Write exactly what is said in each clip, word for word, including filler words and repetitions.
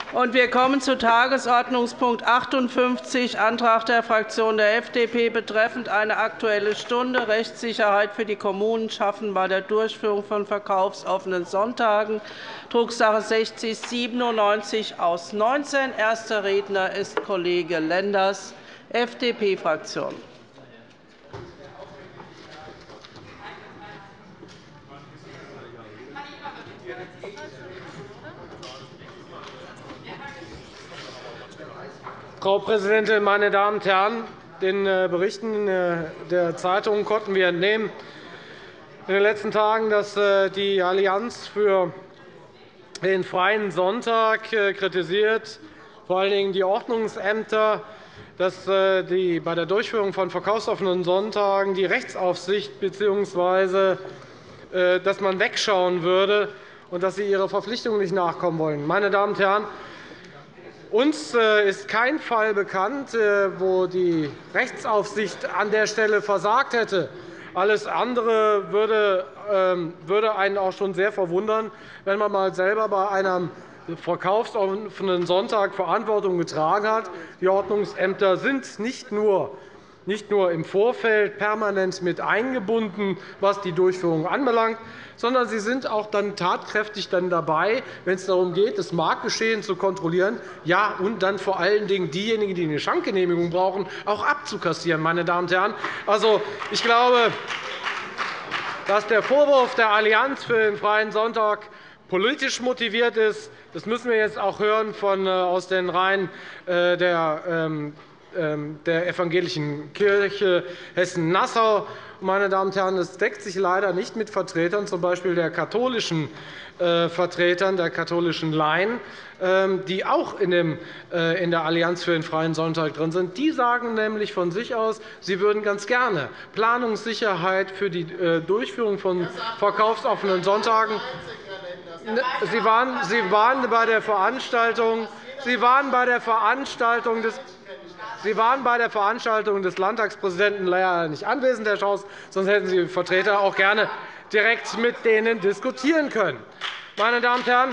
Und wir kommen zu Tagesordnungspunkt achtundfünfzig, Antrag der Fraktion der F D P betreffend eine Aktuelle Stunde Rechtssicherheit für die Kommunen schaffen bei der Durchführung von verkaufsoffenen Sonntagen, Drucksache sechzig siebenundneunzig aus neunzehn. Erster Redner ist Kollege Lenders, F D P-Fraktion. Frau Präsidentin, meine Damen und Herren! Den Berichten der Zeitungen konnten wir entnehmen in den letzten Tagen, dass die Allianz für den Freien Sonntag kritisiert, vor allen Dingen die Ordnungsämter, dass die bei der Durchführung von verkaufsoffenen Sonntagen die Rechtsaufsicht bzw. dass man wegschauen würde und dass sie ihrer Verpflichtung nicht nachkommen wollen. Meine Damen und Herren, uns ist kein Fall bekannt, wo die Rechtsaufsicht an der Stelle versagt hätte. Alles andere würde einen auch schon sehr verwundern, wenn man mal selber bei einem verkaufsoffenen Sonntag Verantwortung getragen hat. Die Ordnungsämter sind nicht nur nicht nur im Vorfeld permanent mit eingebunden, was die Durchführung anbelangt, sondern sie sind auch dann tatkräftig dann dabei, wenn es darum geht, das Marktgeschehen zu kontrollieren, ja, und dann vor allen Dingen diejenigen, die eine Schankgenehmigung brauchen, auch abzukassieren. Meine Damen und Herren. Also, ich glaube, dass der Vorwurf der Allianz für den Freien Sonntag politisch motiviert ist. Das müssen wir jetzt auch hören von, aus den Reihen der der Evangelischen Kirche Hessen-Nassau. Meine Damen und Herren, es deckt sich leider nicht mit Vertretern, z. B. der katholischen Vertretern der katholischen Laien, die auch in der Allianz für den Freien Sonntag drin sind. Die sagen nämlich von sich aus, sie würden ganz gerne Planungssicherheit für die Durchführung von verkaufsoffenen Sonntagen. Sie waren, Sie waren bei der Veranstaltung, Sie waren bei der Veranstaltung des Sie waren bei der Veranstaltung des Landtagspräsidenten leider nicht anwesend, Herr Schaus, sonst hätten Sie die Vertreter auch gerne direkt mit denen diskutieren können. Meine Damen und Herren,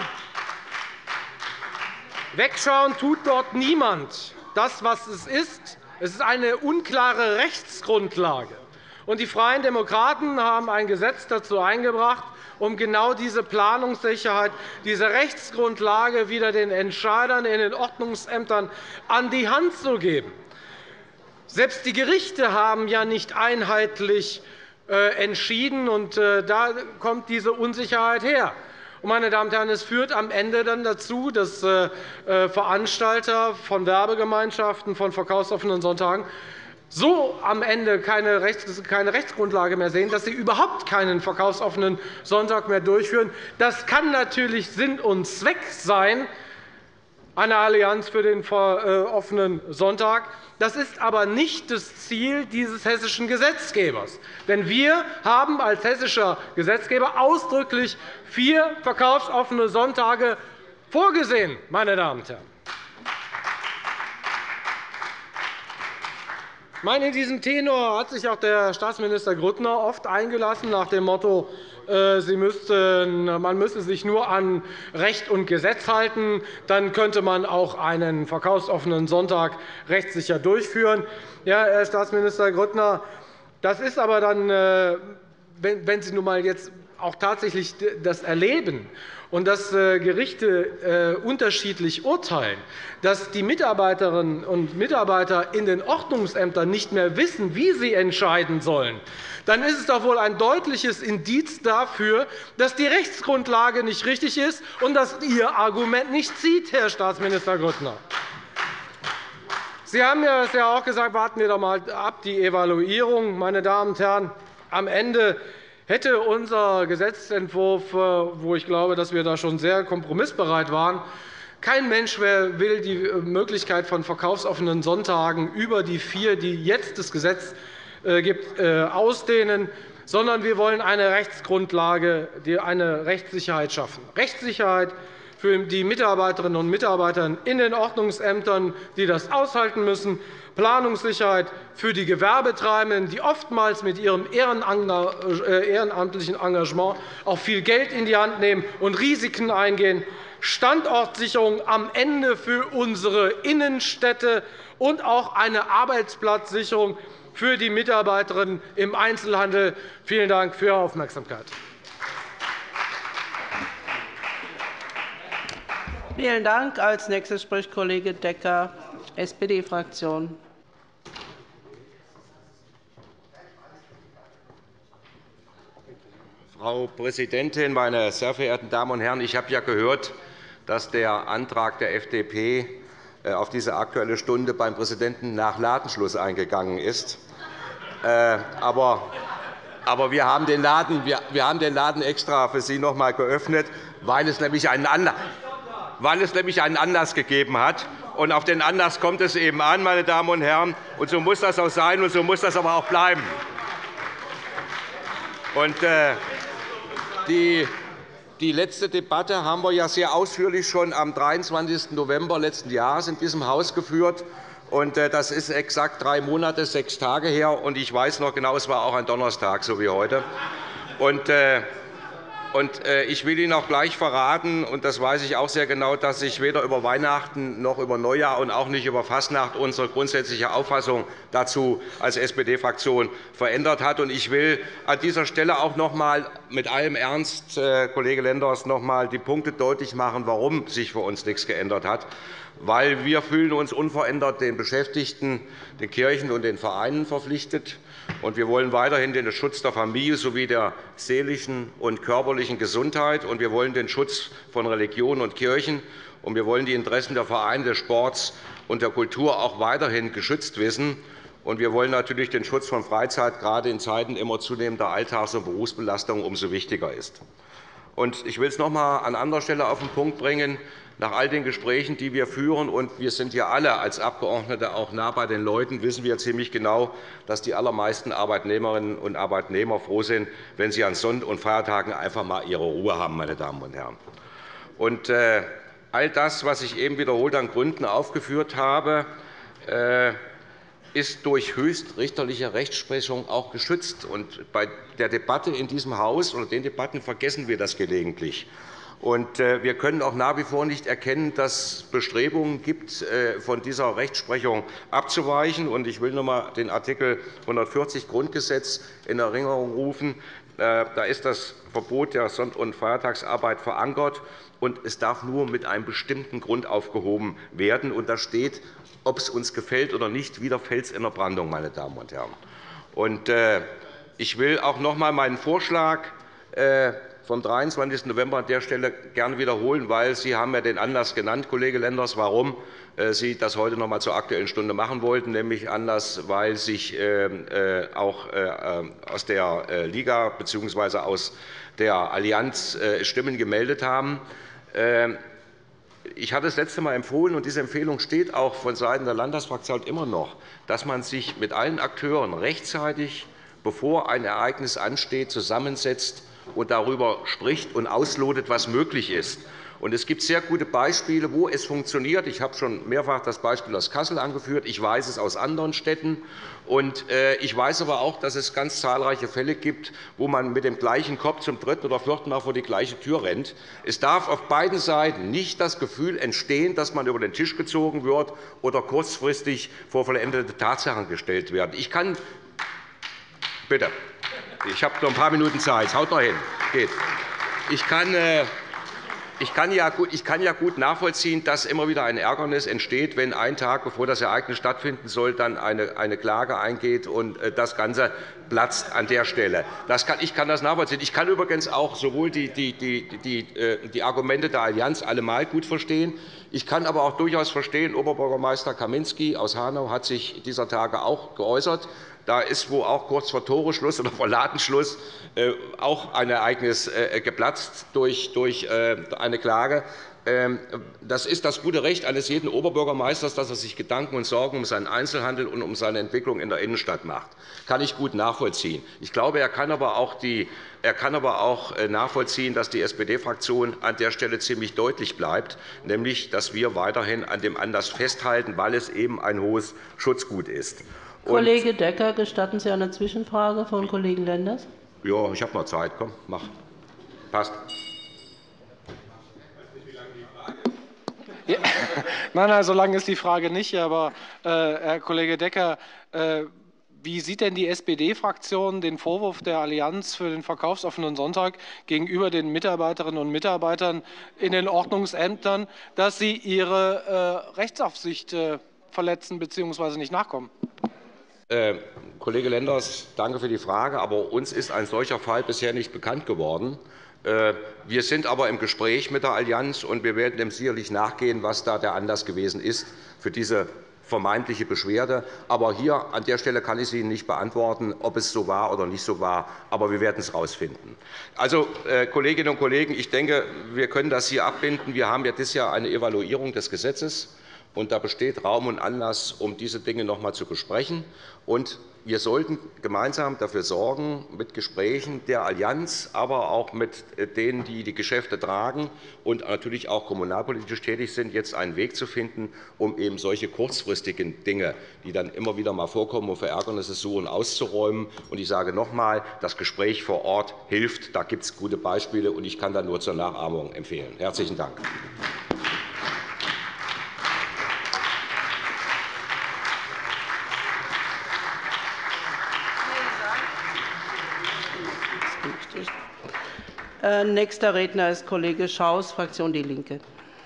wegschauen tut dort niemand. Das, was es ist, es ist eine unklare Rechtsgrundlage. Und die Freien Demokraten haben ein Gesetz dazu eingebracht, um genau diese Planungssicherheit, diese Rechtsgrundlage wieder den Entscheidern in den Ordnungsämtern an die Hand zu geben. Selbst die Gerichte haben ja nicht einheitlich entschieden, und da kommt diese Unsicherheit her. Meine Damen und Herren, es führt am Ende dann dazu, dass Veranstalter von Werbegemeinschaften von verkaufsoffenen Sonntagen so am Ende keine Rechtsgrundlage mehr sehen, dass sie überhaupt keinen verkaufsoffenen Sonntag mehr durchführen. Das kann natürlich Sinn und Zweck sein, eine Allianz für den offenen Sonntag. Das ist aber nicht das Ziel dieses hessischen Gesetzgebers. Denn wir haben als hessischer Gesetzgeber ausdrücklich vier verkaufsoffene Sonntage vorgesehen. Meine Damen und Herren. In diesem Tenor hat sich auch der Staatsminister Grüttner oft eingelassen, nach dem Motto, Sie müssten, man müsse sich nur an Recht und Gesetz halten, dann könnte man auch einen verkaufsoffenen Sonntag rechtssicher durchführen. Ja, Herr Staatsminister Grüttner, das ist aber dann, wenn Sie nun einmal jetzt auch tatsächlich das erleben und dass Gerichte unterschiedlich urteilen, dass die Mitarbeiterinnen und Mitarbeiter in den Ordnungsämtern nicht mehr wissen, wie sie entscheiden sollen, dann ist es doch wohl ein deutliches Indiz dafür, dass die Rechtsgrundlage nicht richtig ist und dass Ihr Argument nicht zieht, Herr Staatsminister Grüttner. Sie haben ja auch gesagt, warten wir doch einmal ab, die Evaluierung. Meine Damen und Herren, am Ende hätte unser Gesetzentwurf, wo ich glaube, dass wir da schon sehr kompromissbereit waren, kein Mensch will die Möglichkeit von verkaufsoffenen Sonntagen über die vier, die jetzt das Gesetz gibt, ausdehnen, sondern wir wollen eine Rechtsgrundlage, eine Rechtssicherheit schaffen. Rechtssicherheit für die Mitarbeiterinnen und Mitarbeiter in den Ordnungsämtern, die das aushalten müssen, Planungssicherheit für die Gewerbetreibenden, die oftmals mit ihrem ehrenamtlichen Engagement auch viel Geld in die Hand nehmen und Risiken eingehen, Standortsicherung am Ende für unsere Innenstädte und auch eine Arbeitsplatzsicherung für die Mitarbeiterinnen im Einzelhandel. Vielen Dank für Ihre Aufmerksamkeit. Vielen Dank. Als Nächster spricht Kollege Decker, S P D-Fraktion. Frau Präsidentin, meine sehr verehrten Damen und Herren! Ich habe ja gehört, dass der Antrag der F D P auf diese Aktuelle Stunde beim Präsidenten nach Ladenschluss eingegangen ist. Aber wir haben den Laden, wir haben den Laden extra für Sie noch einmal geöffnet, weil es nämlich einen Anlass weil es nämlich einen Anlass gegeben hat. Und auf den Anlass kommt es eben an, meine Damen und Herren. Und so muss das auch sein, und so muss das aber auch bleiben. Und, äh, die, die letzte Debatte haben wir ja sehr ausführlich schon am dreiundzwanzigsten November letzten Jahres in diesem Haus geführt. Und, äh, das ist exakt drei Monate, sechs Tage her. Und ich weiß noch genau, es war auch ein Donnerstag, so wie heute. Und, äh, Ich will Ihnen auch gleich verraten, und das weiß ich auch sehr genau, dass sich weder über Weihnachten noch über Neujahr und auch nicht über Fastnacht unsere grundsätzliche Auffassung dazu als S P D-Fraktion verändert hat. Ich will an dieser Stelle auch noch einmal mit allem Ernst, Kollege Lenders, noch einmal die Punkte deutlich machen, warum sich für uns nichts geändert hat. Weil wir fühlen uns unverändert den Beschäftigten, den Kirchen und den Vereinen verpflichtet. Und wir wollen weiterhin den Schutz der Familie sowie der seelischen und körperlichen Gesundheit. Und wir wollen den Schutz von Religion und Kirchen. Und wir wollen die Interessen der Vereine, des Sports und der Kultur auch weiterhin geschützt wissen. Und wir wollen natürlich den Schutz von Freizeit, gerade in Zeiten immer zunehmender Alltags- und Berufsbelastung, umso wichtiger ist. Und ich will es noch einmal an anderer Stelle auf den Punkt bringen. Nach all den Gesprächen, die wir führen, und wir sind ja alle als Abgeordnete auch nah bei den Leuten, wissen wir ziemlich genau, dass die allermeisten Arbeitnehmerinnen und Arbeitnehmer froh sind, wenn sie an Sonn- und Feiertagen einfach einmal ihre Ruhe haben. Meine Damen und Herren. Und, äh, all das, was ich eben wiederholt an Gründen aufgeführt habe, äh, ist durch höchstrichterliche Rechtsprechung auch geschützt. Und bei der Debatte in diesem Haus oder den Debatten vergessen wir das gelegentlich. Und wir können auch nach wie vor nicht erkennen, dass es Bestrebungen gibt, von dieser Rechtsprechung abzuweichen. Ich will noch einmal den Artikel hundertvierzig Grundgesetz in Erinnerung rufen. Da ist das Verbot der Sonn- und Feiertagsarbeit verankert, und es darf nur mit einem bestimmten Grund aufgehoben werden. Und da steht, ob es uns gefällt oder nicht, wieder Fels in der Brandung, meine Damen und Herren. Und ich will auch noch einmal meinen Vorschlag vom dreiundzwanzigsten November an der Stelle gerne wiederholen, weil Sie haben ja den Anlass genannt, Kollege Lenders, warum Sie das heute noch einmal zur Aktuellen Stunde machen wollten, nämlich Anlass, weil sich auch aus der Liga bzw. aus der Allianz Stimmen gemeldet haben. Ich hatte das letzte Mal empfohlen, und diese Empfehlung steht auch vonseiten der Landtagsfraktion immer noch, dass man sich mit allen Akteuren rechtzeitig, bevor ein Ereignis ansteht, zusammensetzt und darüber spricht und auslotet, was möglich ist. Es gibt sehr gute Beispiele, wo es funktioniert. Ich habe schon mehrfach das Beispiel aus Kassel angeführt. Ich weiß es aus anderen Städten. Ich weiß aber auch, dass es ganz zahlreiche Fälle gibt, wo man mit dem gleichen Kopf zum dritten oder vierten Mal vor die gleiche Tür rennt. Es darf auf beiden Seiten nicht das Gefühl entstehen, dass man über den Tisch gezogen wird oder kurzfristig vor vollendete Tatsachen gestellt wird. Ich kann Bitte. Ich habe noch ein paar Minuten Zeit. Haut noch hin. Geht. Ich kann, ich, kann ja gut, ich kann ja gut nachvollziehen, dass immer wieder ein Ärgernis entsteht, wenn ein Tag, bevor das Ereignis stattfinden soll, dann eine, eine Klage eingeht und das Ganze platzt an der Stelle. Das kann, ich kann das nachvollziehen. Ich kann übrigens auch sowohl die, die, die, die, die Argumente der Allianz allemal gut verstehen. Ich kann aber auch durchaus verstehen, Oberbürgermeister Kaminski aus Hanau hat sich dieser Tage auch geäußert. Da ist wo auch kurz vor Toreschluss oder vor Ladenschluss auch ein Ereignis geplatzt durch eine Klage. Das ist das gute Recht eines jeden Oberbürgermeisters, dass er sich Gedanken und Sorgen um seinen Einzelhandel und um seine Entwicklung in der Innenstadt macht. Das kann ich gut nachvollziehen. Ich glaube, er kann aber auch, die, er kann aber auch nachvollziehen, dass die S P D-Fraktion an der Stelle ziemlich deutlich bleibt, nämlich dass wir weiterhin an dem Anlass festhalten, weil es eben ein hohes Schutzgut ist. Kollege Decker, gestatten Sie eine Zwischenfrage von Kollegen Lenders? Ja, ich habe noch Zeit. Komm, mach. Passt. Ja. Nein, nein, so lang ist die Frage nicht. Aber, äh, Herr Kollege Decker, äh, wie sieht denn die S P D-Fraktion den Vorwurf der Allianz für den verkaufsoffenen Sonntag gegenüber den Mitarbeiterinnen und Mitarbeitern in den Ordnungsämtern, dass sie ihre äh, Rechtsaufsicht äh, verletzen bzw. nicht nachkommen? Äh, Kollege Lenders, danke für die Frage. Aber uns ist ein solcher Fall bisher nicht bekannt geworden. Wir sind aber im Gespräch mit der Allianz, und wir werden dem sicherlich nachgehen, was da der Anlass gewesen ist für diese vermeintliche Beschwerde. Aber hier an der Stelle kann ich Ihnen nicht beantworten, ob es so war oder nicht so war. Aber wir werden es herausfinden. Also, Kolleginnen und Kollegen, ich denke, wir können das hier abbinden. Wir haben ja dieses Jahr eine Evaluierung des Gesetzes. Und da besteht Raum und Anlass, um diese Dinge noch einmal zu besprechen. Und wir sollten gemeinsam dafür sorgen, mit Gesprächen der Allianz, aber auch mit denen, die die Geschäfte tragen und natürlich auch kommunalpolitisch tätig sind, jetzt einen Weg zu finden, um eben solche kurzfristigen Dinge, die dann immer wieder einmal vorkommen und Verärgernisse suchen, auszuräumen. Und ich sage noch einmal, das Gespräch vor Ort hilft. Da gibt es gute Beispiele, und ich kann da nur zur Nachahmung empfehlen. Herzlichen Dank. Nächster Redner ist Kollege Schaus, Fraktion DIE LINKE.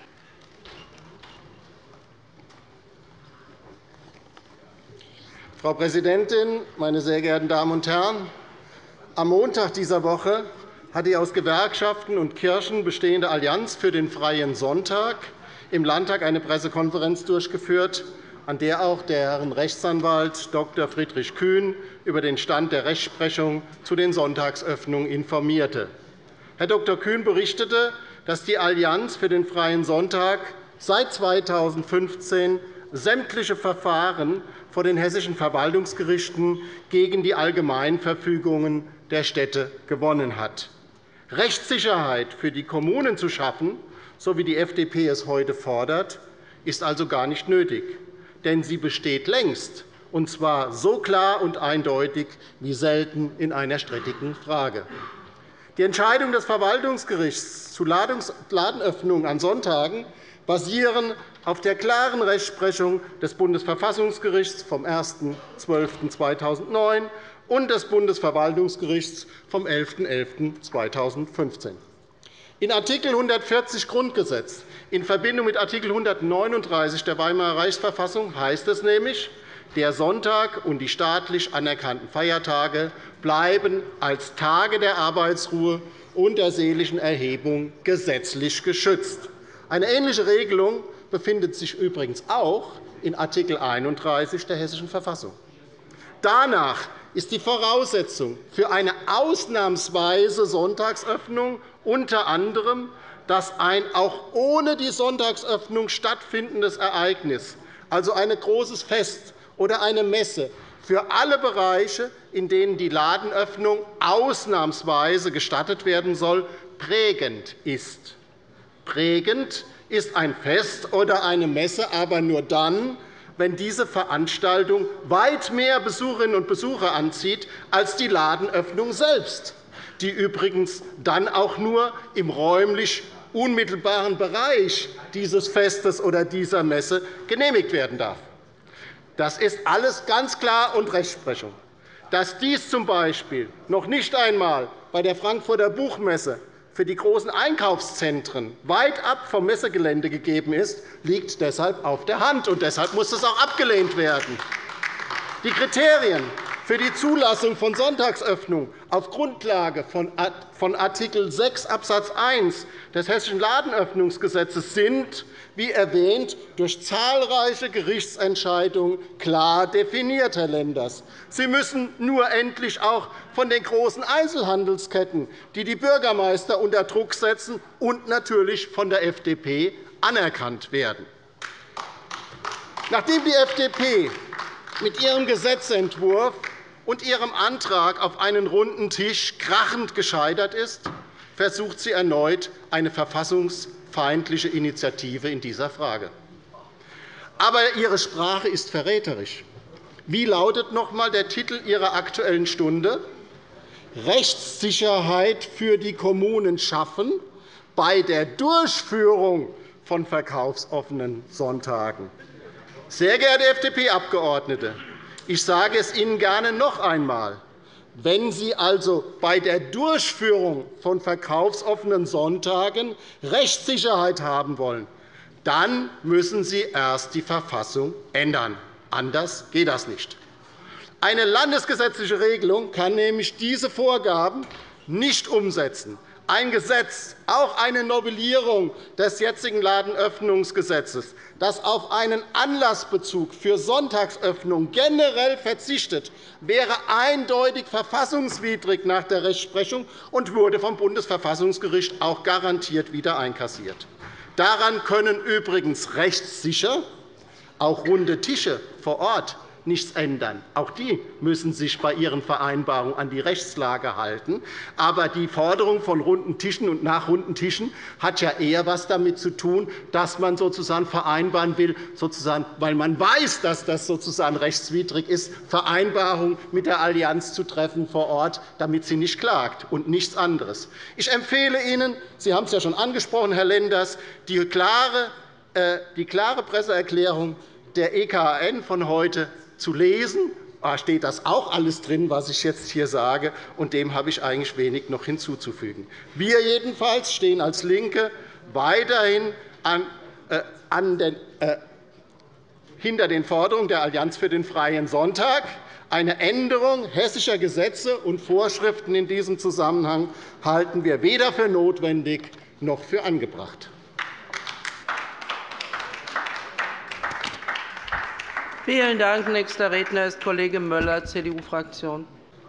Frau Präsidentin, meine sehr geehrten Damen und Herren! Am Montag dieser Woche hat die aus Gewerkschaften und Kirchen bestehende Allianz für den Freien Sonntag im Landtag eine Pressekonferenz durchgeführt, an der auch der Herr Rechtsanwalt Doktor Friedrich Kühn über den Stand der Rechtsprechung zu den Sonntagsöffnungen informierte. Herr Doktor Kühn berichtete, dass die Allianz für den Freien Sonntag seit zweitausendfünfzehn sämtliche Verfahren vor den hessischen Verwaltungsgerichten gegen die Allgemeinverfügungen der Städte gewonnen hat. Rechtssicherheit für die Kommunen zu schaffen, so wie die F D P es heute fordert, ist also gar nicht nötig. Denn sie besteht längst, und zwar so klar und eindeutig wie selten in einer strittigen Frage. Die Entscheidung des Verwaltungsgerichts zu Ladenöffnungen an Sonntagen basieren auf der klaren Rechtsprechung des Bundesverfassungsgerichts vom ersten zwölften zweitausendneun und des Bundesverwaltungsgerichts vom elften elften zweitausendfünfzehn. In Art. hundertvierzig Grundgesetz in Verbindung mit Art. hundertneununddreißig der Weimarer Reichsverfassung heißt es nämlich, der Sonntag und die staatlich anerkannten Feiertage bleiben als Tage der Arbeitsruhe und der seelischen Erhebung gesetzlich geschützt. Eine ähnliche Regelung befindet sich übrigens auch in Art. einunddreißig der Hessischen Verfassung. Danach ist die Voraussetzung für eine ausnahmsweise Sonntagsöffnung unter anderem, dass ein auch ohne die Sonntagsöffnung stattfindendes Ereignis, also ein großes Fest oder eine Messe, für alle Bereiche, in denen die Ladenöffnung ausnahmsweise gestattet werden soll, prägend ist. Prägend ist ein Fest oder eine Messe aber nur dann, wenn diese Veranstaltung weit mehr Besucherinnen und Besucher anzieht als die Ladenöffnung selbst, die übrigens dann auch nur im räumlich unmittelbaren Bereich dieses Festes oder dieser Messe genehmigt werden darf. Das ist alles ganz klar und Rechtsprechung. Dass dies z.B. noch nicht einmal bei der Frankfurter Buchmesse für die großen Einkaufszentren weit ab vom Messegelände gegeben ist, liegt deshalb auf der Hand, und deshalb muss es auch abgelehnt werden. Die Kriterien für die Zulassung von Sonntagsöffnung auf Grundlage von Artikel sechs Absatz eins des Hessischen Ladenöffnungsgesetzes sind, wie erwähnt, durch zahlreiche Gerichtsentscheidungen klar definiert, Herr Lenders. Sie müssen nur endlich auch von den großen Einzelhandelsketten, die die Bürgermeister unter Druck setzen, und natürlich von der F D P anerkannt werden. Nachdem die F D P mit ihrem Gesetzentwurf und ihrem Antrag auf einen runden Tisch krachend gescheitert ist, versucht sie erneut eine verfassungsfeindliche Initiative in dieser Frage. Aber ihre Sprache ist verräterisch. Wie lautet noch einmal der Titel Ihrer Aktuellen Stunde? Rechtssicherheit für die Kommunen schaffen bei der Durchführung von verkaufsoffenen Sonntagen. Sehr geehrte F D P-Abgeordnete, ich sage es Ihnen gerne noch einmal. Wenn Sie also bei der Durchführung von verkaufsoffenen Sonntagen Rechtssicherheit haben wollen, dann müssen Sie erst die Verfassung ändern. Anders geht das nicht. Eine landesgesetzliche Regelung kann nämlich diese Vorgaben nicht umsetzen. Ein Gesetz, auch eine Novellierung des jetzigen Ladenöffnungsgesetzes, das auf einen Anlassbezug für Sonntagsöffnung generell verzichtet, wäre eindeutig verfassungswidrig nach der Rechtsprechung und wurde vom Bundesverfassungsgericht auch garantiert wieder einkassiert. Daran können übrigens rechtssicher auch runde Tische vor Ort nichts ändern. Auch die müssen sich bei ihren Vereinbarungen an die Rechtslage halten. Aber die Forderung von runden Tischen und nach runden Tischen hat ja eher etwas damit zu tun, dass man sozusagen vereinbaren will, sozusagen, weil man weiß, dass das sozusagen rechtswidrig ist, Vereinbarungen mit der Allianz zu treffen vor Ort, damit sie nicht klagt, und nichts anderes. Ich empfehle Ihnen, Sie haben es ja schon angesprochen, Herr Lenders, die klare, äh, die klare Presseerklärung der E K A N von heute zu lesen. Da steht das auch alles drin, was ich jetzt hier sage, und dem habe ich eigentlich wenig noch hinzuzufügen. Wir jedenfalls stehen als LINKE weiterhin an, äh, an den, äh, hinter den Forderungen der Allianz für den Freien Sonntag. Eine Änderung hessischer Gesetze und Vorschriften in diesem Zusammenhang halten wir weder für notwendig noch für angebracht. Vielen Dank. Nächster Redner ist Kollege Möller, C D U-Fraktion.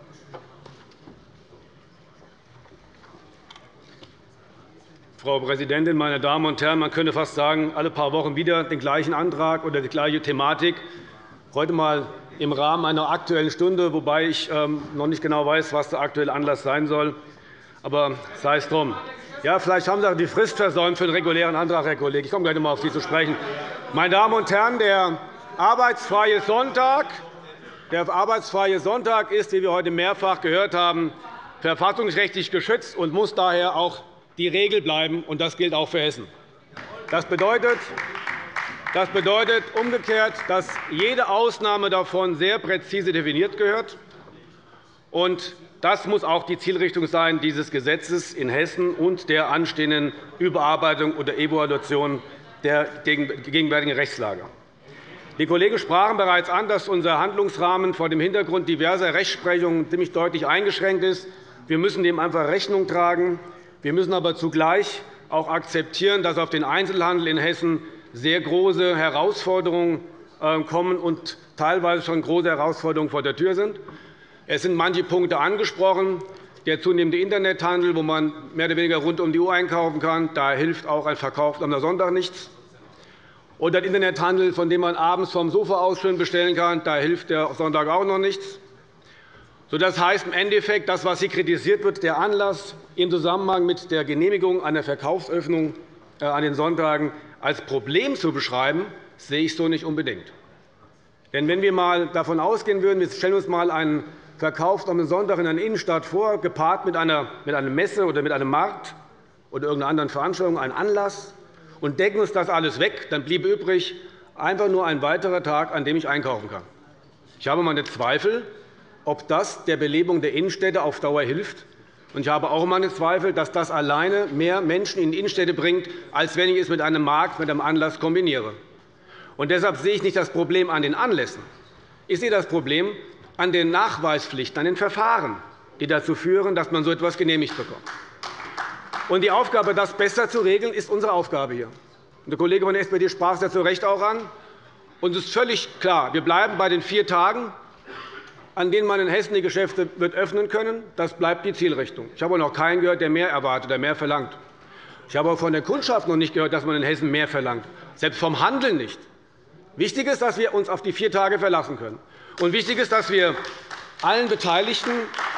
Frau Präsidentin, meine Damen und Herren! Man könnte fast sagen, alle paar Wochen wieder den gleichen Antrag oder die gleiche Thematik. Heute einmal im Rahmen einer Aktuellen Stunde, wobei ich noch nicht genau weiß, was der aktuelle Anlass sein soll. Aber sei es drum. Ja, vielleicht haben Sie auch die Frist versäumt für den regulären Antrag, Herr Kollege. Ich komme gleich einmal auf Sie zu sprechen. Meine Damen und Herren, der Arbeitsfreie Sonntag. Der arbeitsfreie Sonntag ist, wie wir heute mehrfach gehört haben, verfassungsrechtlich geschützt und muss daher auch die Regel bleiben. Und das gilt auch für Hessen. Das bedeutet, das bedeutet umgekehrt, dass jede Ausnahme davon sehr präzise definiert gehört. Und das muss auch die Zielrichtung sein dieses Gesetzes in Hessen und der anstehenden Überarbeitung oder Evaluation der gegenwärtigen Rechtslage. Die Kollegen sprachen bereits an, dass unser Handlungsrahmen vor dem Hintergrund diverser Rechtsprechungen ziemlich deutlich eingeschränkt ist. Wir müssen dem einfach Rechnung tragen. Wir müssen aber zugleich auch akzeptieren, dass auf den Einzelhandel in Hessen sehr große Herausforderungen kommen und teilweise schon große Herausforderungen vor der Tür sind. Es sind manche Punkte angesprochen. Der zunehmende Internethandel, wo man mehr oder weniger rund um die Uhr einkaufen kann, da hilft auch ein Verkauf am Sonntag nichts. Oder der Internethandel, von dem man abends vom Sofa aus schön bestellen kann, da hilft der Sonntag auch noch nichts. Das heißt im Endeffekt, das, was hier kritisiert wird, der Anlass im Zusammenhang mit der Genehmigung einer Verkaufsöffnung an den Sonntagen als Problem zu beschreiben, sehe ich so nicht unbedingt. Denn wenn wir einmal davon ausgehen würden, wir stellen uns einmal einen Verkauf am Sonntag in einer Innenstadt vor, gepaart mit einer Messe oder mit einem Markt oder irgendeiner anderen Veranstaltung, einen Anlass, und decken uns das alles weg, dann bliebe übrig einfach nur ein weiterer Tag, an dem ich einkaufen kann. Ich habe meine Zweifel, ob das der Belebung der Innenstädte auf Dauer hilft. Ich habe auch meine Zweifel, dass das alleine mehr Menschen in die Innenstädte bringt, als wenn ich es mit einem Markt, mit einem Anlass kombiniere. Und deshalb sehe ich nicht das Problem an den Anlässen. Ich sehe das Problem an den Nachweispflichten, an den Verfahren, die dazu führen, dass man so etwas genehmigt bekommt. Und die Aufgabe, das besser zu regeln, ist unsere Aufgabe hier. Der Kollege von der S P D sprach es ja zu Recht auch an. Uns ist völlig klar, wir bleiben bei den vier Tagen, an denen man in Hessen die Geschäfte wird öffnen können. Das bleibt die Zielrichtung. Ich habe auch noch keinen gehört, der mehr erwartet oder mehr verlangt. Ich habe auch von der Kundschaft noch nicht gehört, dass man in Hessen mehr verlangt, selbst vom Handel nicht. Wichtig ist, dass wir uns auf die vier Tage verlassen können. Und wichtig ist, dass wir allen Beteiligten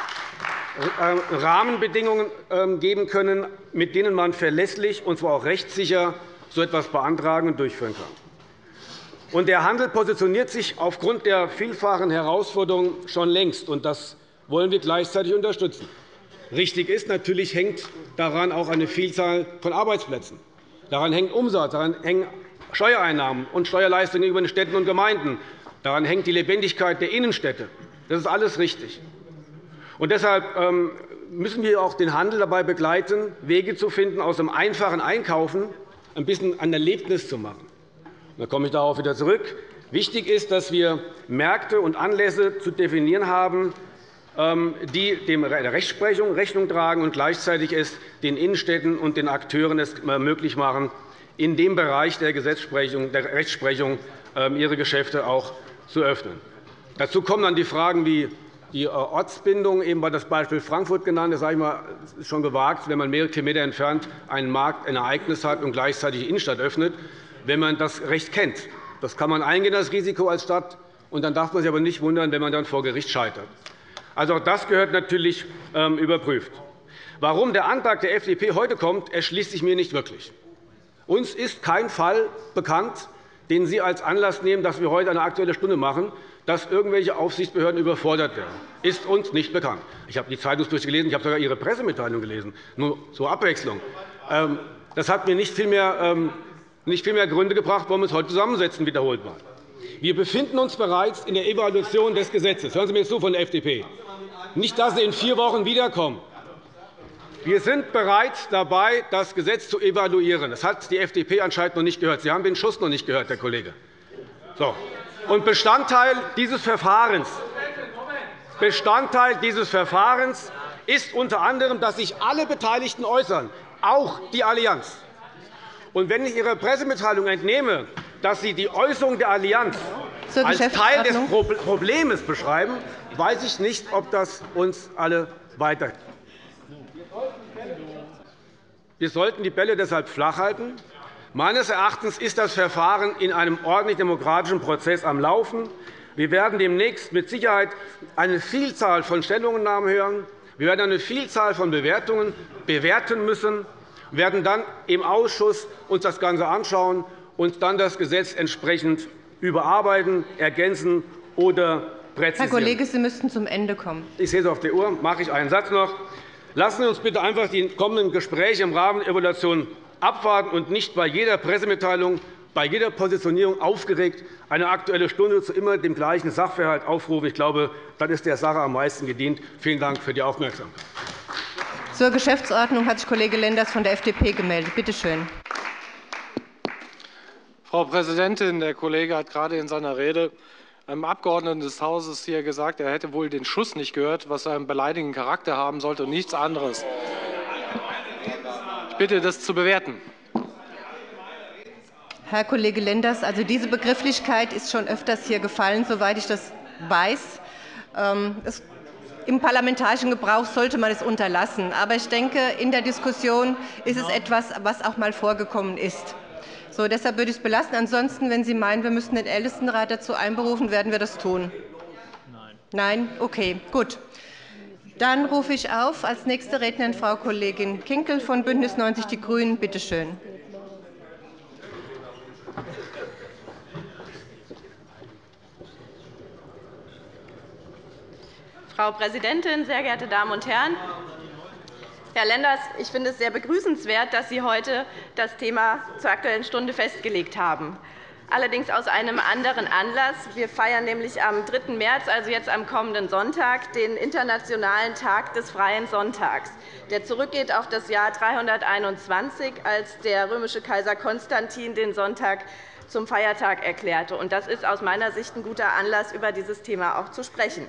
Rahmenbedingungen geben können, mit denen man verlässlich und zwar auch rechtssicher so etwas beantragen und durchführen kann. Und der Handel positioniert sich aufgrund der vielfachen Herausforderungen schon längst, und das wollen wir gleichzeitig unterstützen. Richtig ist, natürlich hängt daran auch eine Vielzahl von Arbeitsplätzen. Daran hängt Umsatz, daran hängen Steuereinnahmen und Steuerleistungen gegenüber den Städten und Gemeinden. Daran hängt die Lebendigkeit der Innenstädte. Das ist alles richtig. Und deshalb müssen wir auch den Handel dabei begleiten, Wege zu finden, aus dem einfachen Einkaufen ein bisschen ein Erlebnis zu machen. Dann komme ich darauf wieder zurück. Wichtig ist, dass wir Märkte und Anlässe zu definieren haben, die der Rechtsprechung Rechnung tragen und gleichzeitig es den Innenstädten und den Akteuren es möglich machen, in dem Bereich der Gesetzesprechung, der Rechtsprechung ihre Geschäfte auch zu öffnen. Dazu kommen dann die Fragen wie die Ortsbindung. Eben war das Beispiel Frankfurt genannt. Das sage ich mal, ist schon gewagt, wenn man mehrere Kilometer entfernt einen Markt, ein Ereignis hat und gleichzeitig die Innenstadt öffnet, wenn man das Recht kennt. Das kann man eingehen, das Risiko als Stadt, und dann darf man sich aber nicht wundern, wenn man dann vor Gericht scheitert. Also auch das gehört natürlich überprüft. Warum der Antrag der F D P heute kommt, erschließt sich mir nicht wirklich. Uns ist kein Fall bekannt, den Sie als Anlass nehmen, dass wir heute eine Aktuelle Stunde machen, dass irgendwelche Aufsichtsbehörden überfordert werden. Das ist uns nicht bekannt. Ich habe die Zeitungsberichte gelesen, ich habe sogar Ihre Pressemitteilung gelesen, nur zur Abwechslung. Das hat mir nicht viel mehr, nicht viel mehr Gründe gebracht, warum wir uns heute zusammensetzen, wiederholt mal. Wir befinden uns bereits in der Evaluation des Gesetzes. Hören Sie mir zu von der F D P. Nicht, dass Sie in vier Wochen wiederkommen. Wir sind bereits dabei, das Gesetz zu evaluieren. Das hat die F D P anscheinend noch nicht gehört. Sie haben den Schuss noch nicht gehört, Herr Kollege. So. Und Bestandteil dieses Verfahrens, Bestandteil dieses Verfahrens ist unter anderem, dass sich alle Beteiligten äußern, auch die Allianz. Und wenn ich Ihrer Pressemitteilung entnehme, dass Sie die Äußerung der Allianz als Teil des Problems beschreiben, weiß ich nicht, ob das uns alle weiterhilft. Wir sollten die Bälle deshalb flach halten. Meines Erachtens ist das Verfahren in einem ordentlich demokratischen Prozess am Laufen. Wir werden demnächst mit Sicherheit eine Vielzahl von Stellungnahmen hören. Wir werden eine Vielzahl von Bewertungen bewerten müssen. Wir werden dann im Ausschuss uns das Ganze anschauen und dann das Gesetz entsprechend überarbeiten, ergänzen oder präzisieren. Herr Kollege, Sie müssten zum Ende kommen. Ich sehe es auf der Uhr. Mache ich einen Satz noch. Lassen Sie uns bitte einfach die kommenden Gespräche im Rahmen der Evaluation abwarten und nicht bei jeder Pressemitteilung, bei jeder Positionierung aufgeregt eine Aktuelle Stunde zu immer dem gleichen Sachverhalt aufrufen. Ich glaube, dann ist der Sache am meisten gedient. Vielen Dank für die Aufmerksamkeit. Zur Geschäftsordnung hat sich Kollege Lenders von der F D P gemeldet. Bitte schön. Frau Präsidentin, der Kollege hat gerade in seiner Rede einem Abgeordneten des Hauses hier gesagt, er hätte wohl den Schuss nicht gehört, was einen beleidigenden Charakter haben sollte und nichts anderes. Ich bitte, das zu bewerten. Herr Kollege Lenders, also diese Begrifflichkeit ist schon öfters hier gefallen, soweit ich das weiß. Im parlamentarischen Gebrauch sollte man es unterlassen. Aber ich denke, in der Diskussion ist es etwas, was auch einmal vorgekommen ist. So, deshalb würde ich es belassen. Ansonsten, wenn Sie meinen, wir müssten den Ältestenrat dazu einberufen, werden wir das tun. Nein. Nein? Okay, gut. Dann rufe ich auf als nächste Rednerin Frau Kollegin Kinkel von BÜNDNIS neunzig die GRÜNEN. Bitte schön. Frau Präsidentin, sehr geehrte Damen und Herren! Herr Lenders, ich finde es sehr begrüßenswert, dass Sie heute das Thema zur Aktuellen Stunde festgelegt haben. Allerdings aus einem anderen Anlass. Wir feiern nämlich am dritten März, also jetzt am kommenden Sonntag, den Internationalen Tag des Freien Sonntags, der zurückgeht auf das Jahr dreihunderteinundzwanzig, als der römische Kaiser Konstantin den Sonntag zum Feiertag erklärte. Das ist aus meiner Sicht ein guter Anlass, über dieses Thema auch zu sprechen.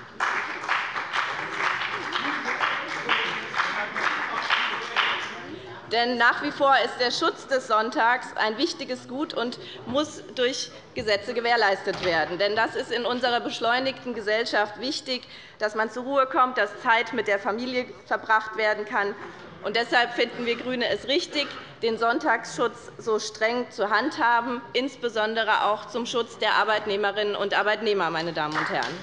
Denn nach wie vor ist der Schutz des Sonntags ein wichtiges Gut und muss durch Gesetze gewährleistet werden. Denn das ist in unserer beschleunigten Gesellschaft wichtig, dass man zur Ruhe kommt, dass Zeit mit der Familie verbracht werden kann. Und deshalb finden wir GRÜNE es richtig, den Sonntagsschutz so streng zu handhaben, insbesondere auch zum Schutz der Arbeitnehmerinnen und Arbeitnehmer, meine Damen und Herren.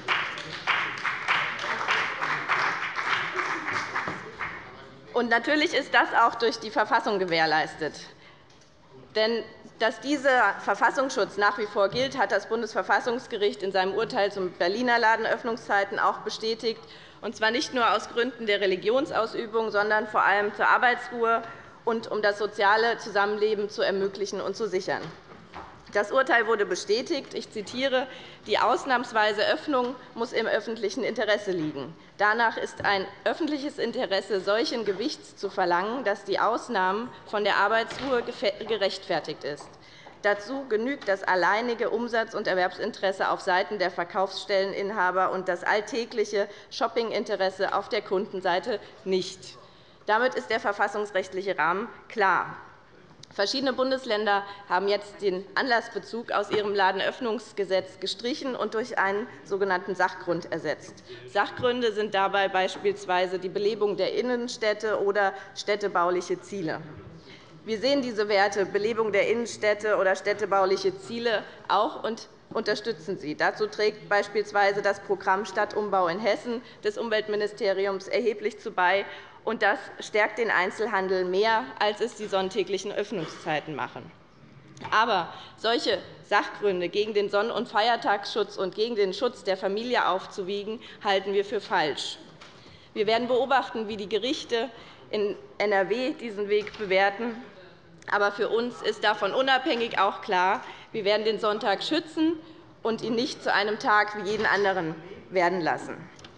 Und natürlich ist das auch durch die Verfassung gewährleistet. Denn dass dieser Verfassungsschutz nach wie vor gilt, hat das Bundesverfassungsgericht in seinem Urteil zu Berliner Ladenöffnungszeiten auch bestätigt, und zwar nicht nur aus Gründen der Religionsausübung, sondern vor allem zur Arbeitsruhe und um das soziale Zusammenleben zu ermöglichen und zu sichern. Das Urteil wurde bestätigt. Ich zitiere: Die ausnahmsweise Öffnung muss im öffentlichen Interesse liegen. Danach ist ein öffentliches Interesse solchen Gewichts zu verlangen, dass die Ausnahme von der Arbeitsruhe gerechtfertigt ist. Dazu genügt das alleinige Umsatz- und Erwerbsinteresse auf Seiten der Verkaufsstelleninhaber und das alltägliche Shoppinginteresse auf der Kundenseite nicht. Damit ist der verfassungsrechtliche Rahmen klar. Verschiedene Bundesländer haben jetzt den Anlassbezug aus ihrem Ladenöffnungsgesetz gestrichen und durch einen sogenannten Sachgrund ersetzt. Sachgründe sind dabei beispielsweise die Belebung der Innenstädte oder städtebauliche Ziele. Wir sehen diese Werte, Belebung der Innenstädte oder städtebauliche Ziele, auch und unterstützen sie. Dazu trägt beispielsweise das Programm Stadtumbau in Hessen des Umweltministeriums erheblich zu bei. Und das stärkt den Einzelhandel mehr, als es die sonntäglichen Öffnungszeiten machen. Aber solche Sachgründe gegen den Sonn- und Feiertagsschutz und gegen den Schutz der Familie aufzuwiegen, halten wir für falsch. Wir werden beobachten, wie die Gerichte in N R W diesen Weg bewerten. Aber für uns ist davon unabhängig auch klar, wir werden den Sonntag schützen und ihn nicht zu einem Tag wie jeden anderen werden lassen.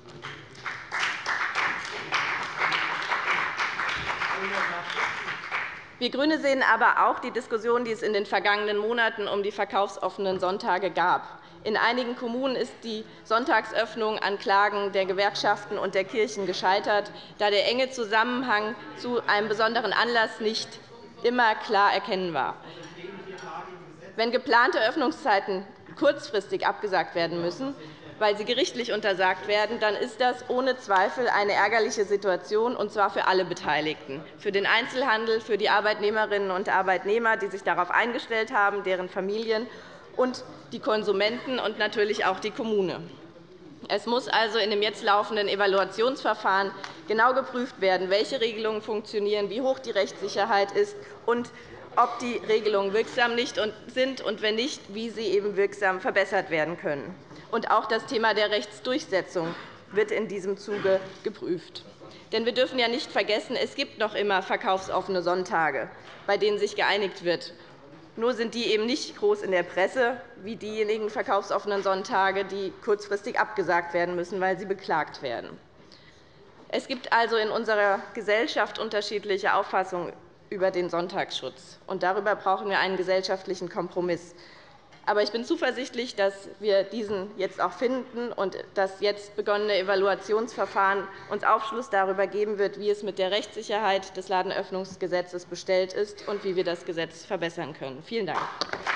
Wir GRÜNE sehen aber auch die Diskussion, die es in den vergangenen Monaten um die verkaufsoffenen Sonntage gab. In einigen Kommunen ist die Sonntagsöffnung an Klagen der Gewerkschaften und der Kirchen gescheitert, da der enge Zusammenhang zu einem besonderen Anlass nicht immer klar erkennen war. Wenn geplante Öffnungszeiten kurzfristig abgesagt werden müssen, weil sie gerichtlich untersagt werden, dann ist das ohne Zweifel eine ärgerliche Situation, und zwar für alle Beteiligten, für den Einzelhandel, für die Arbeitnehmerinnen und Arbeitnehmer, die sich darauf eingestellt haben, deren Familien und die Konsumenten und natürlich auch die Kommune. Es muss also in dem jetzt laufenden Evaluationsverfahren genau geprüft werden, welche Regelungen funktionieren, wie hoch die Rechtssicherheit ist und ob die Regelungen wirksam sind und, wenn nicht, wie sie eben wirksam verbessert werden können. Und auch das Thema der Rechtsdurchsetzung wird in diesem Zuge geprüft. Denn wir dürfen ja nicht vergessen, es gibt noch immer verkaufsoffene Sonntage, bei denen sich geeinigt wird. Nur sind die eben nicht groß in der Presse wie diejenigen verkaufsoffenen Sonntage, die kurzfristig abgesagt werden müssen, weil sie beklagt werden. Es gibt also in unserer Gesellschaft unterschiedliche Auffassungen über den Sonntagsschutz. Und darüber brauchen wir einen gesellschaftlichen Kompromiss. Aber ich bin zuversichtlich, dass wir diesen jetzt auch finden und das jetzt begonnene Evaluationsverfahren uns Aufschluss darüber geben wird, wie es mit der Rechtssicherheit des Ladenöffnungsgesetzes bestellt ist und wie wir das Gesetz verbessern können. Vielen Dank.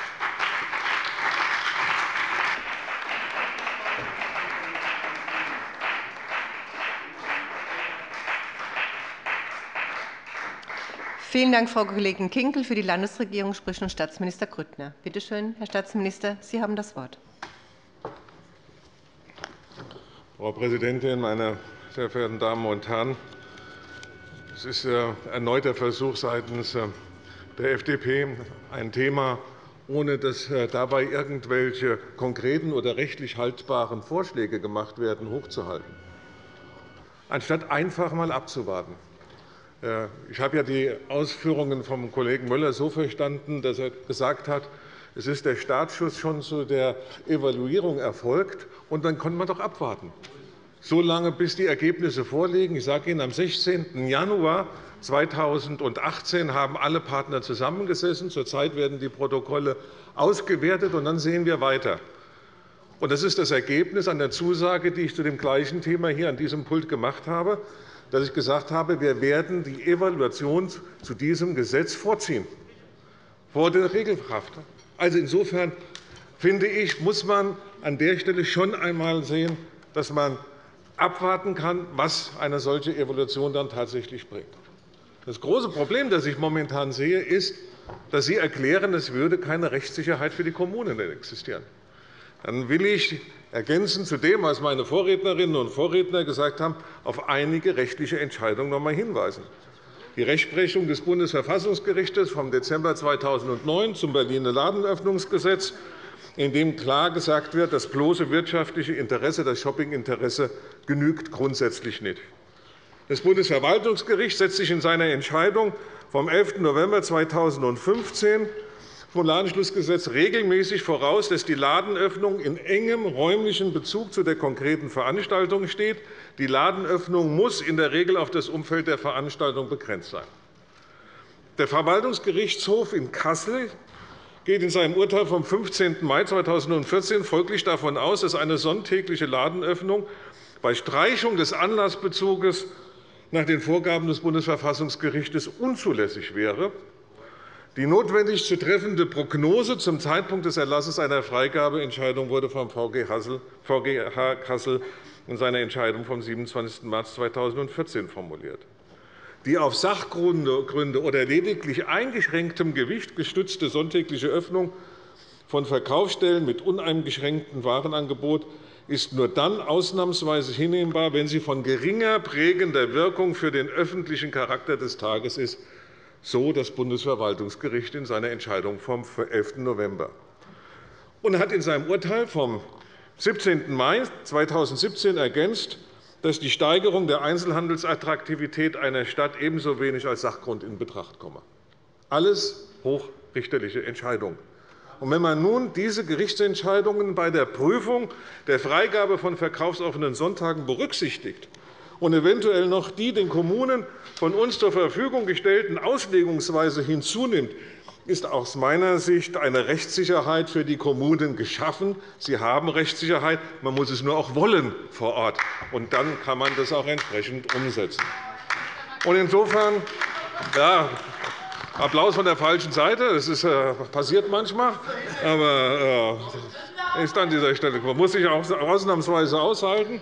Vielen Dank, Frau Kollegin Kinkel. Für die Landesregierung spricht nun Staatsminister Grüttner. Bitte schön, Herr Staatsminister, Sie haben das Wort. Frau Präsidentin, meine sehr verehrten Damen und Herren! Es ist erneut der Versuch seitens der F D P, ein Thema, ohne dass dabei irgendwelche konkreten oder rechtlich haltbaren Vorschläge gemacht werden, hochzuhalten, anstatt einfach einmal abzuwarten. Ich habe ja die Ausführungen vom Kollegen Müller so verstanden, dass er gesagt hat, es ist der Startschuss schon zu der Evaluierung erfolgt, und dann konnte man doch abwarten. so lange, bis die Ergebnisse vorliegen. Ich sage Ihnen, am sechzehnten Januar zweitausendachtzehn haben alle Partner zusammengesessen. Zurzeit werden die Protokolle ausgewertet, und dann sehen wir weiter. Das ist das Ergebnis an der Zusage, die ich zu dem gleichen Thema hier an diesem Pult gemacht habe, dass ich gesagt habe, wir werden die Evaluation zu diesem Gesetz vorziehen, vor der Regelkraft. Also insofern finde ich, muss man an der Stelle schon einmal sehen, dass man abwarten kann, was eine solche Evaluation dann tatsächlich bringt. Das große Problem, das ich momentan sehe, ist, dass Sie erklären, es würde keine Rechtssicherheit für die Kommunen existieren. Dann will ich ergänzend zu dem, was meine Vorrednerinnen und Vorredner gesagt haben, auf einige rechtliche Entscheidungen noch einmal hinweisen. Die Rechtsprechung des Bundesverfassungsgerichts vom Dezember zweitausendneun zum Berliner Ladenöffnungsgesetz, in dem klar gesagt wird, das bloße wirtschaftliche Interesse, das Shoppinginteresse genügt grundsätzlich nicht. Das Bundesverwaltungsgericht setzt sich in seiner Entscheidung vom elften November zweitausendfünfzehn vom Ladenschlussgesetz regelmäßig voraus, dass die Ladenöffnung in engem räumlichen Bezug zu der konkreten Veranstaltung steht. Die Ladenöffnung muss in der Regel auf das Umfeld der Veranstaltung begrenzt sein. Der Verwaltungsgerichtshof in Kassel geht in seinem Urteil vom fünfzehnten Mai zweitausendvierzehn folglich davon aus, dass eine sonntägliche Ladenöffnung bei Streichung des Anlassbezuges nach den Vorgaben des Bundesverfassungsgerichts unzulässig wäre. Die notwendig zu treffende Prognose zum Zeitpunkt des Erlasses einer Freigabeentscheidung wurde vom V G H Kassel in seiner Entscheidung vom siebenundzwanzigsten März zweitausendvierzehn formuliert. Die auf Sachgründe oder lediglich eingeschränktem Gewicht gestützte sonntägliche Öffnung von Verkaufsstellen mit uneingeschränktem Warenangebot ist nur dann ausnahmsweise hinnehmbar, wenn sie von geringer prägender Wirkung für den öffentlichen Charakter des Tages ist, so das Bundesverwaltungsgericht in seiner Entscheidung vom elften November. Und er hat in seinem Urteil vom siebzehnten Mai zweitausendsiebzehn ergänzt, dass die Steigerung der Einzelhandelsattraktivität einer Stadt ebenso wenig als Sachgrund in Betracht komme. Alles hochrichterliche Entscheidungen. Und wenn man nun diese Gerichtsentscheidungen bei der Prüfung der Freigabe von verkaufsoffenen Sonntagen berücksichtigt und eventuell noch die den Kommunen von uns zur Verfügung gestellten Auslegungsweise hinzunimmt, ist aus meiner Sicht eine Rechtssicherheit für die Kommunen geschaffen. Sie haben Rechtssicherheit, man muss es nur auch wollen vor Ort, und dann kann man das auch entsprechend umsetzen. Und insofern, ja, Applaus von der falschen Seite, das ist, äh, passiert manchmal, aber äh, ist an dieser Stelle, man muss sich auch ausnahmsweise aushalten.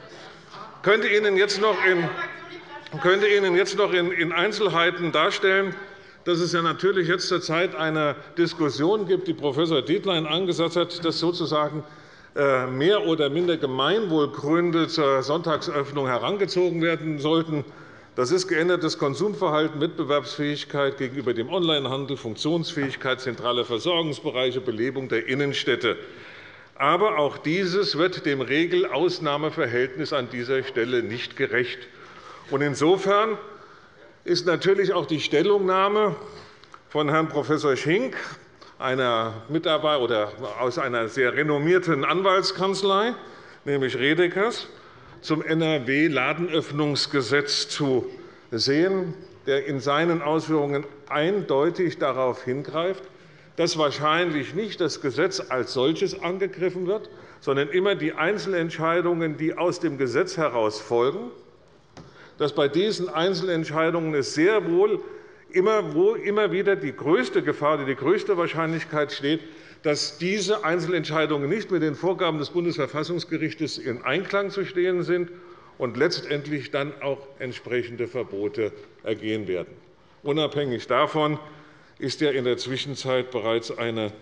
Ich könnte Ihnen jetzt noch in, könnte Ihnen jetzt noch in, in Einzelheiten darstellen, dass es ja natürlich jetzt zur Zeit eine Diskussion gibt, die Professor Dietlein angesetzt hat, dass sozusagen mehr oder minder Gemeinwohlgründe zur Sonntagsöffnung herangezogen werden sollten. Das ist geändertes Konsumverhalten, Wettbewerbsfähigkeit gegenüber dem Onlinehandel, Funktionsfähigkeit zentraler Versorgungsbereiche, Belebung der Innenstädte. Aber auch dieses wird dem Regel-Ausnahmeverhältnis an dieser Stelle nicht gerecht. Insofern ist natürlich auch die Stellungnahme von Herrn Prof Schink, einer Mitarbeiter oder aus einer sehr renommierten Anwaltskanzlei, nämlich Redekers, zum N R W-Ladenöffnungsgesetz zu sehen, der in seinen Ausführungen eindeutig darauf hingreift, dass wahrscheinlich nicht das Gesetz als solches angegriffen wird, sondern immer die Einzelentscheidungen, die aus dem Gesetz heraus folgen, dass bei diesen Einzelentscheidungen es sehr wohl immer, wo immer wieder die größte Gefahr, die größte Wahrscheinlichkeit steht, dass diese Einzelentscheidungen nicht mit den Vorgaben des Bundesverfassungsgerichts in Einklang zu stehen sind und letztendlich dann auch entsprechende Verbote ergehen werden. Unabhängig davon ist ja in der Zwischenzeit bereits eine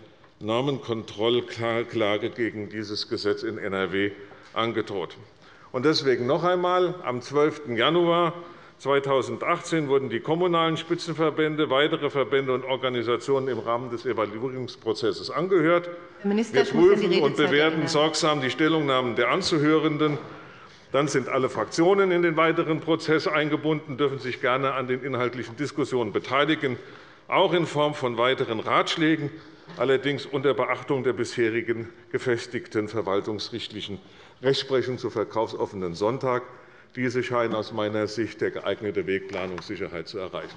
Normenkontrollklage gegen dieses Gesetz in N R W angedroht. Deswegen noch einmal. Am zwölften Januar zweitausendachtzehn wurden die kommunalen Spitzenverbände, weitere Verbände und Organisationen im Rahmen des Evaluierungsprozesses angehört. Wir prüfen und bewerten sorgsam die Stellungnahmen der Anzuhörenden. Dann sind alle Fraktionen in den weiteren Prozess eingebunden, dürfen sich gerne an den inhaltlichen Diskussionen beteiligen, auch in Form von weiteren Ratschlägen. allerdings unter Beachtung der bisherigen gefestigten verwaltungsrichtlichen Rechtsprechung zu verkaufsoffenen Sonntag. Diese scheinen aus meiner Sicht der geeignete Weg, Planungssicherheit zu erreichen.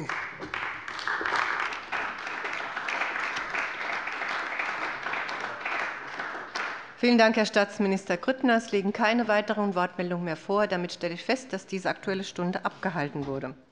Vielen Dank, Herr Staatsminister Grüttner. Es liegen keine weiteren Wortmeldungen mehr vor. Damit stelle ich fest, dass diese Aktuelle Stunde abgehalten wurde.